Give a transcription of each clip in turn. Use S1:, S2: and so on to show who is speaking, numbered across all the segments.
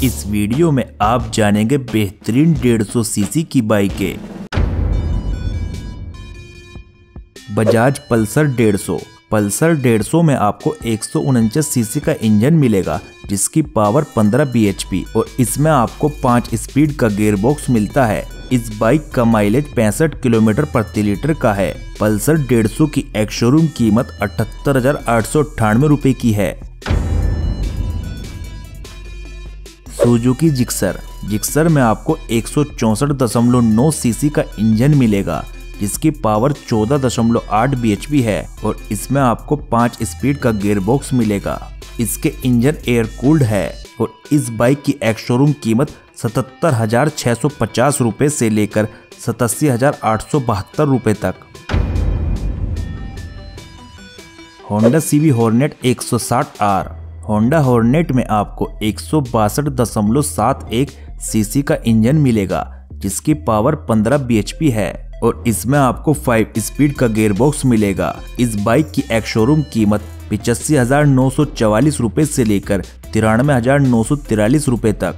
S1: इस वीडियो में आप जानेंगे बेहतरीन 150 सीसी की बाइकें। बजाज पल्सर 150। पल्सर 150 में आपको 149 सीसी का इंजन मिलेगा जिसकी पावर 15 bhp और इसमें आपको 5 स्पीड का गियरबॉक्स मिलता है। इस बाइक का माइलेज 65 किलोमीटर प्रति लीटर का है। पल्सर 150 की एक शोरूम कीमत 78,898 रुपए की है। Suzuki Gixxer. जिक्सर में आपको 164.9 सीसी का इंजन मिलेगा जिसकी पावर 14.8 bhp है और इसमें आपको 5 स्पीड का गियरबॉक्स मिलेगा। इसके इंजन एयर कूल्ड है और इस बाइक की एक शोरूम कीमत 77,650 रुपए से लेकर 87,872 रुपए तक। Honda CB Hornet 160R। Honda Hornet में आपको 162.71 सीसी का इंजन मिलेगा जिसकी पावर 15 bhp है और इसमें आपको 5 स्पीड का गियरबॉक्स मिलेगा। इस बाइक की एक शोरूम कीमत 85,944 रुपए से लेकर 93,943 रुपए तक।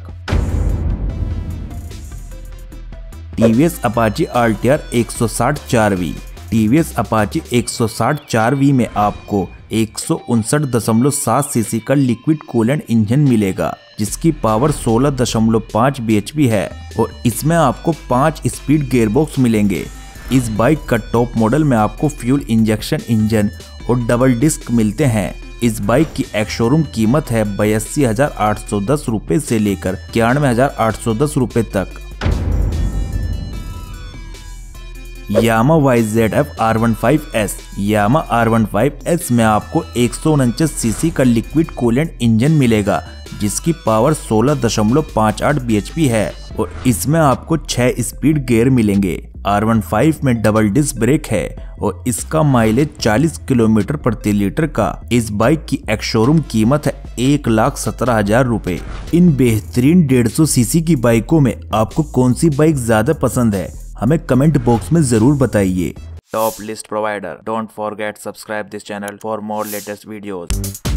S1: TVS Apache RTR 160 4V। TVS Apache 160 4V में आपको 159.7 सीसी का लिक्विड कूलेंट इंजन मिलेगा जिसकी पावर 16.5 bhp है और इसमें आपको 5 स्पीड गियरबॉक्स मिलेंगे। इस बाइक का टॉप मॉडल में आपको फ्यूल इंजेक्शन इंजन और डबल डिस्क मिलते हैं। इस बाइक की एक शोरूम कीमत है 82,810 रुपए से लेकर 91,810 रुपए तक। यामा YZF R15S। यामा R15S में आपको 149 सीसी का लिक्विड कूलेंट इंजन मिलेगा जिसकी पावर 16.58 bhp है और इसमें आपको 6 स्पीड गियर मिलेंगे। R15 में डबल डिस्क ब्रेक है और इसका माइलेज 40 किलोमीटर प्रति लीटर का। इस बाइक की एक शोरूम कीमत है 1,17,000 रुपए। इन बेहतरीन 150 सीसी की बाइकों में आपको कौन सी बाइक ज्यादा पसंद है हमें कमेंट बॉक्स में जरूर बताइए। Top list provider, don't forget subscribe this channel for more latest videos.